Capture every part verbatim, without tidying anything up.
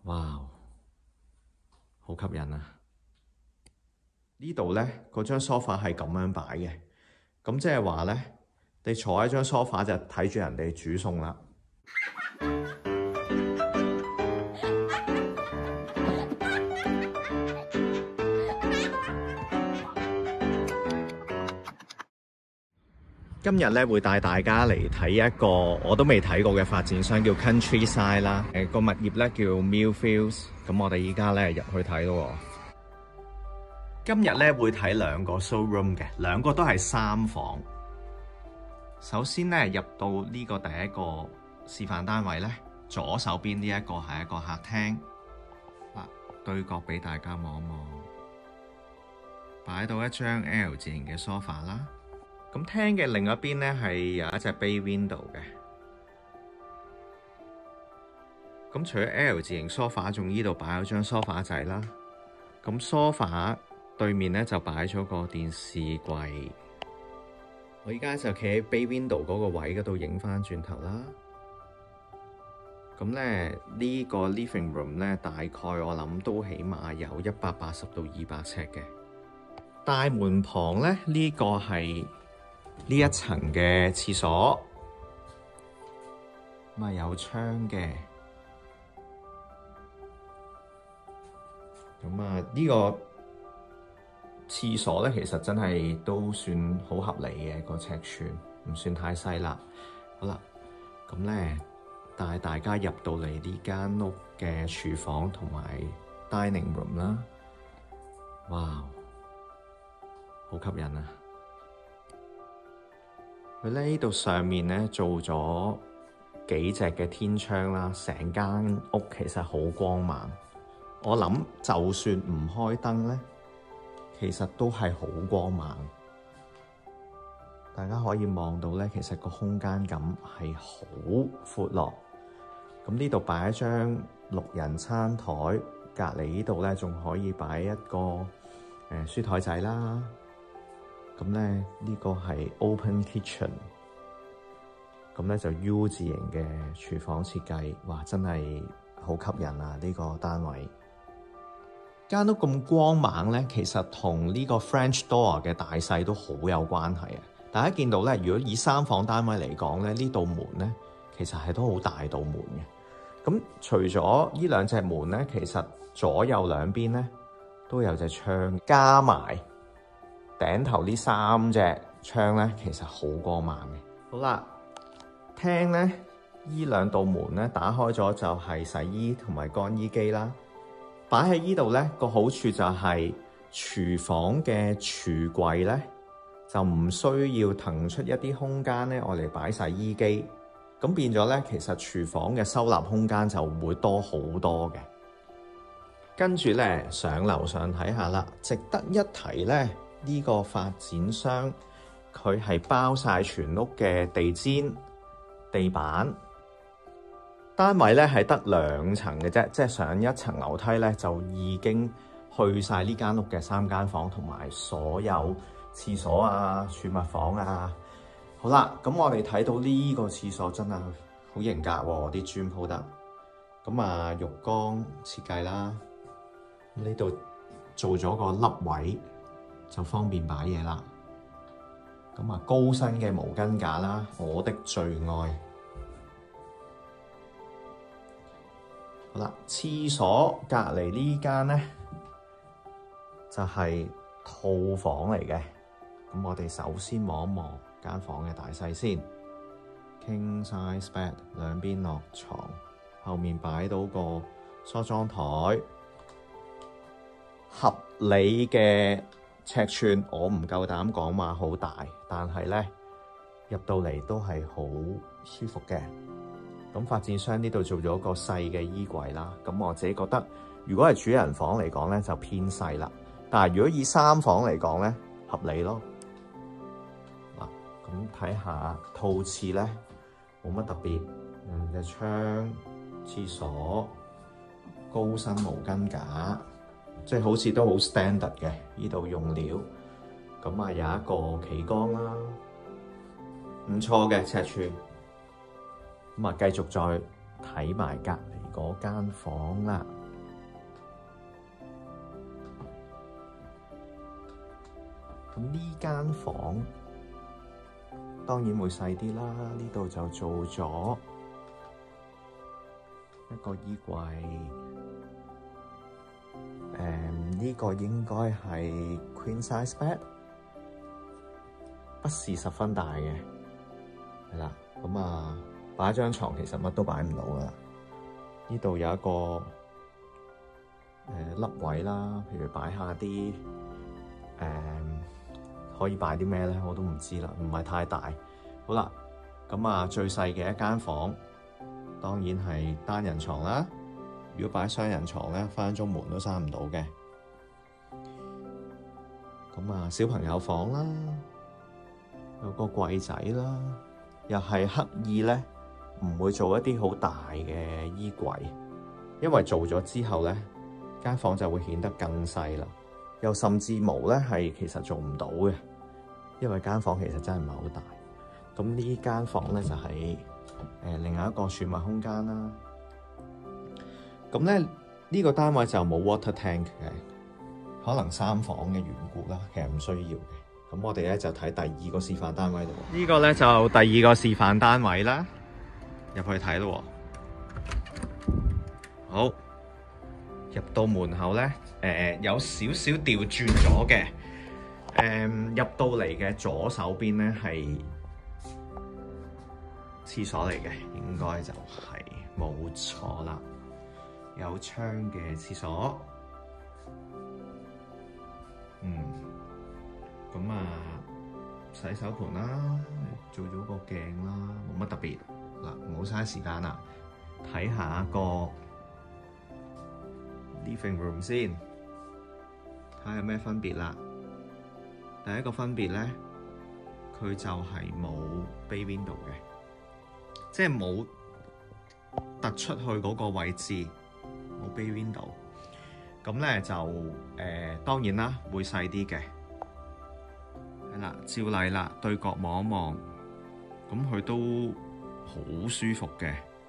哇，好吸引啊！呢度呢，嗰張梳化係咁樣擺嘅，咁即係話呢，你坐喺張梳化就睇住人哋煮餸啦。今日咧會帶大家嚟睇一個我都未睇過嘅發展商，叫 Countryside 啦。誒個物業咧叫 Millfields，咁我哋依家咧入去睇咯。今日咧會睇兩個 showroom 嘅，兩個都係三房。首先咧入到呢個第一個示範單位咧，左手邊呢一個係一個客廳。嗱，對角俾大家望一望，擺到一張 L 字形嘅 sofa 啦。咁廳嘅另一邊咧係有一隻 bay window 嘅。咁除咗 L 字形 sofa， 仲呢度擺咗張 sofa 仔啦。咁 sofa 對面咧就擺咗個電視櫃。我依家就企喺 bay window 嗰個位嗰度影翻轉頭啦。咁咧呢個 living room 咧大概我諗都起碼有一百八十到二百尺嘅。大門旁咧呢個係呢一層嘅廁所，咁啊有窗嘅，咁啊呢個廁所咧其實真係都算好合理嘅，個尺寸，唔算太細啦。好啦，咁咧帶大家入到嚟呢間屋嘅廚房同埋 dining room 啦，哇，好吸引啊！佢咧呢度上面咧做咗幾隻嘅天窗啦，成間屋其實好光猛。我諗就算唔開燈咧，其實都係好光猛。大家可以望到咧，其實個空間感係好闊落。咁呢度擺一張六人餐台，隔離呢度咧仲可以擺一個誒、呃、書台仔啦。咁咧呢個係 open kitchen， 咁咧就 U 字形嘅廚房設計，哇！真係好吸引啊！呢個單位間屋咁光猛咧，其實同呢個 French door 嘅大細都好有關係啊！大家見到咧，如果以三房單位嚟講咧，呢道門咧其實係都好大道門嘅。咁除咗呢兩隻門咧，其實左右兩邊咧都有隻窗，加埋頂頭呢三隻窗咧，其實好光猛嘅。好啦，廳咧依兩道門咧打開咗就係洗衣同埋乾衣機啦。擺喺依度咧個好處就係廚房嘅櫥櫃咧就唔需要騰出一啲空間咧，我嚟擺洗衣機。咁變咗咧，其實廚房嘅收納空間就會多好多嘅。跟住咧上樓上睇下啦，值得一提咧。呢個發展商佢係包晒全屋嘅地氈、地板，單位咧係得兩層嘅啫，即係上一層樓梯咧就已經去晒呢間屋嘅三間房同埋所有廁所啊、儲物房啊。好啦，咁我哋睇到呢個廁所真係好型格喎，啲磚鋪得。咁啊，浴缸設計啦，呢度做咗個凹位，就方便擺嘢啦。咁啊，高身嘅毛巾架啦，我的最愛。好啦，廁所隔離呢間咧就係套房嚟嘅。咁我哋首先望一望間房嘅大細先。King size bed， 兩邊落床，後面擺到個梳妝台，合理嘅尺寸我唔夠膽講話好大，但係咧入到嚟都係好舒服嘅。咁發展商呢度做咗個細嘅衣櫃啦，咁我自己覺得如果係主人房嚟講咧就偏細啦，但係如果以三房嚟講咧合理咯。嗱，咁睇下套廁咧冇乜特別，兩隻窗、廁所、高身毛巾架。即係好似都好 standard 嘅，呢度用料，咁啊有一個企缸啦，唔錯嘅尺寸。咁啊繼續再睇埋隔離嗰間房啦。咁呢間房當然會細啲啦，呢度就做咗一個衣櫃。誒、嗯，呢、這個應該係 Queen Size Bed， 不是十分大嘅，係啦。咁啊，擺張床其實乜都擺唔到噶啦。呢度有一個誒凹、呃、位啦，譬如擺下啲誒。嗯可以擺啲咩咧？我都唔知啦，唔係太大。好啦，咁啊最細嘅一間房，當然係單人床啦。如果擺雙人床咧，分分鐘門都閂唔到嘅。咁啊，小朋友房啦，有個櫃仔啦，又係刻意咧唔會做一啲好大嘅衣櫃，因為做咗之後咧，間房就會顯得更細啦。又甚至無咧，係其實做唔到嘅，因為間房其實真係唔係好大。咁呢間房咧就係、是、誒、呃、另外一個儲物空間啦。咁咧呢、這個單位就冇 water tank 嘅，可能三房嘅緣故啦，其實唔需要嘅。咁我哋咧就睇第二個示範單位度。呢個咧就第二個示範單位啦，入去睇咯。好。入到門口咧，誒、呃、有少少調轉咗嘅，誒、呃、入到嚟嘅左手邊咧係廁所嚟嘅，應該就係冇錯啦，有窗嘅廁所。嗯，咁啊洗手盆啦，做咗個鏡啦，冇乜特別嗱，唔好嘥時間啦，睇下個living room 先，睇下有咩分別啦。第一個分別咧，佢就係冇 bay window 嘅，即係冇突出去嗰個位置，冇 bay window。咁咧就誒、呃、當然啦，會細啲嘅，係啦，照例啦，對角望一望，咁佢都好舒服嘅。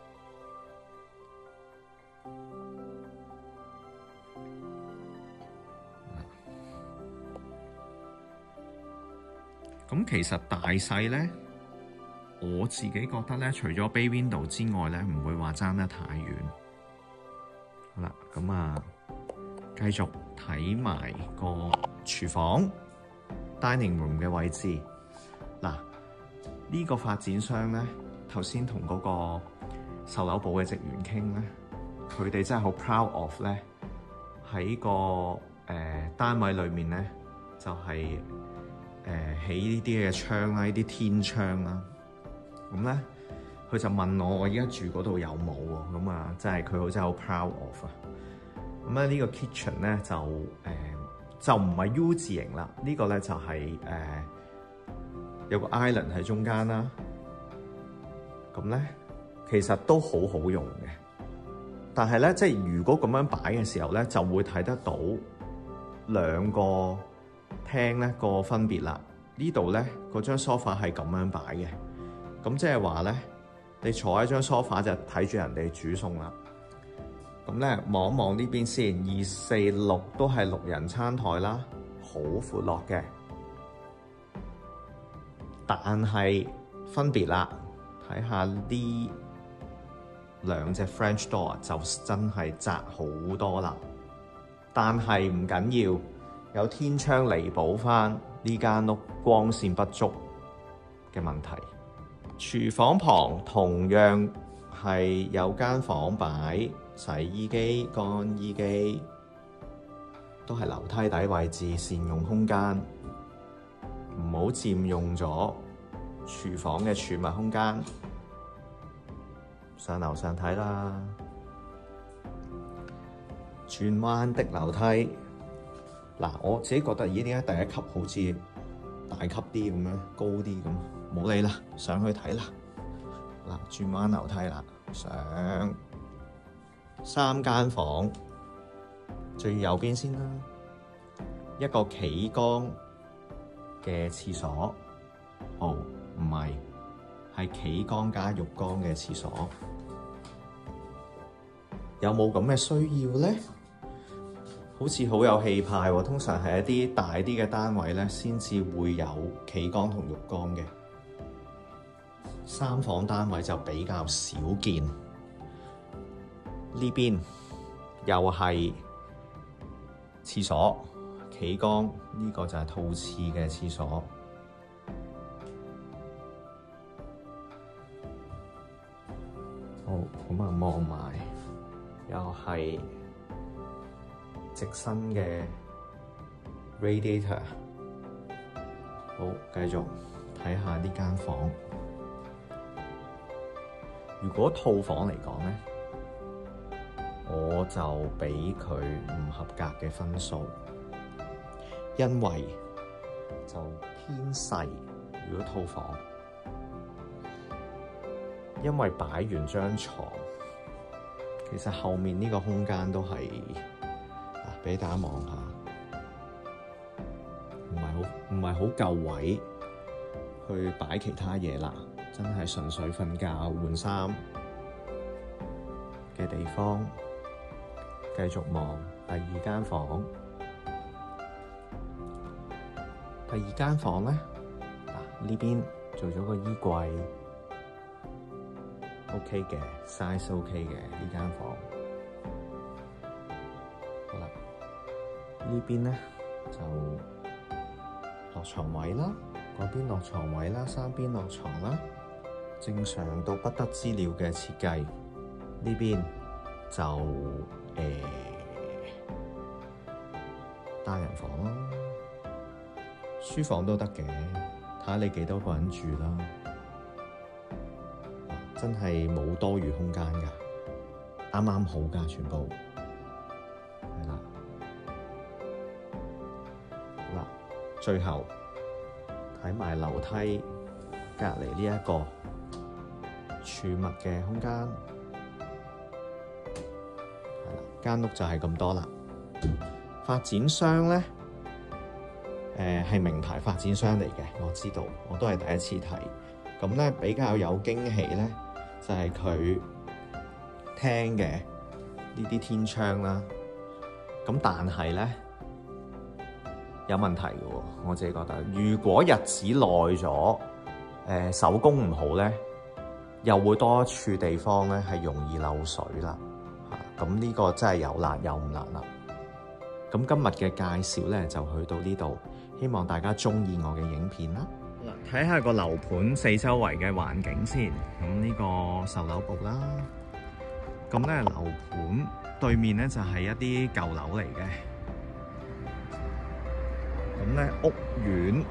咁其實大細咧，我自己覺得咧，除咗 bay window 之外咧，唔會話爭得太遠。好啦，咁啊，繼續睇埋個廚房 dining room 嘅位置。嗱，呢個發展商咧，頭先同嗰個售樓部嘅職員傾咧，佢哋真係好 proud of 咧，喺個誒、呃、單位裏面咧，就係、是。誒起呢啲嘅窗啦，呢啲天窗啦，咁咧佢就問我，我依家住嗰度有冇喎？咁啊，真係佢好真係好 proud of 啊！咁咧呢個 kitchen 咧就誒、呃、就唔係 U 字型啦，這個、呢個咧就係、是、誒、呃、有個 island 喺中間啦。咁咧其實都好好用嘅，但係咧即係如果咁樣擺嘅時候咧，就會睇得到兩個廳咧個分別啦，呢度咧嗰張 sofa 係咁樣擺嘅，咁即係話咧，你坐喺張 sofa 就睇住人哋煮餸啦。咁咧望一望呢邊先，二四六都係六人餐台啦，好闊落嘅，但係分別啦，睇下呢兩隻 French door 就真係窄好多啦，但係唔緊要。有天窗彌補翻呢間屋光線不足嘅問題。廚房旁同樣係有間房擺洗衣機、乾衣機，都係樓梯底位置，善用空間，唔好佔用咗廚房嘅儲物空間。上樓上睇啦，轉彎的樓梯。嗱，我自己覺得咦，點解第一級好似大級啲咁樣，高啲咁？冇理啦，上去睇啦。嗱，轉彎樓梯啦，上三間房，最右邊先啦，一個企缸嘅廁所。哦，唔係，係企缸加浴缸嘅廁所。 有冇咁嘅需要咧？好似好有氣派喎。通常係一啲大啲嘅單位咧，先至會有企缸同浴缸嘅。三房單位就比較少見。呢邊又係廁所，企缸，呢個就係套廁嘅廁所。好，咁啊望埋，又係直身嘅 radiator。好，繼續睇下呢間房。如果套房嚟講咧，我就俾佢唔合格嘅分數，因為就偏細。如果套房，因為擺完張床，其實後面呢個空間都係啊，俾大家望下，唔係好唔係好夠位去擺其他嘢啦。真係純粹瞓覺換衫嘅地方。繼續望第二間房。第二間房咧，嗱呢邊做咗個衣櫃 ，OK 嘅 size OK 嘅呢間房。好啦，呢邊咧就落床位啦，嗰邊落床位啦，三邊落床啦，正常到不得之了嘅設計。呢邊就誒、呃、單人房咯，書房都得嘅，睇下你幾多個人住啦。真係冇多餘空間㗎，啱啱好㗎，全部係啦。嗱，最後睇埋樓梯隔離呢一個儲物嘅空間。間屋就係咁多啦。發展商咧，誒、呃、係名牌發展商嚟嘅，我知道，我都係第一次睇。咁咧比較有驚喜咧，就係佢廳嘅呢啲天窗啦。咁但係咧有問題嘅喎，我自己覺得，如果日子耐咗，誒、呃、手工唔好咧，又會多一處地方咧係容易漏水啦。咁呢個真係有辣有唔辣啦。咁今日嘅介紹咧就去到呢度，希望大家中意我嘅影片啦。睇下個樓盤四周圍嘅環境先。咁呢個售樓部啦，咁咧樓盤對面咧就係一啲舊樓嚟嘅。咁咧屋苑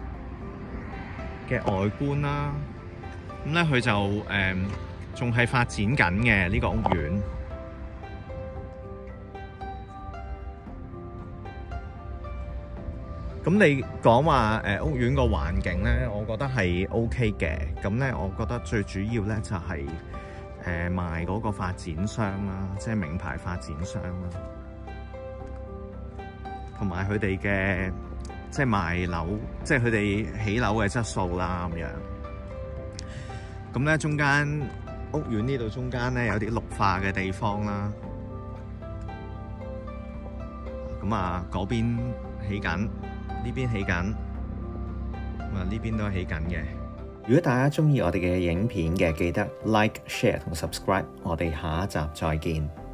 嘅外觀啦，咁咧佢就誒仲係發展緊嘅呢個屋苑。咁你講話誒屋苑個環境咧，我覺得係 OK 嘅。咁咧，我覺得最主要咧就係、是、誒、呃、賣嗰個發展商啦，即係名牌發展商啦，同埋佢哋嘅即係賣樓，即係佢哋起樓嘅質素啦咁樣。咁咧中間屋苑呢度中間咧有啲綠化嘅地方啦。咁啊，嗰邊起緊。呢邊起緊，咁啊呢邊都起緊嘅。如果大家鍾意我哋嘅影片嘅，記得 like、share 同 subscribe。我哋下一集再見。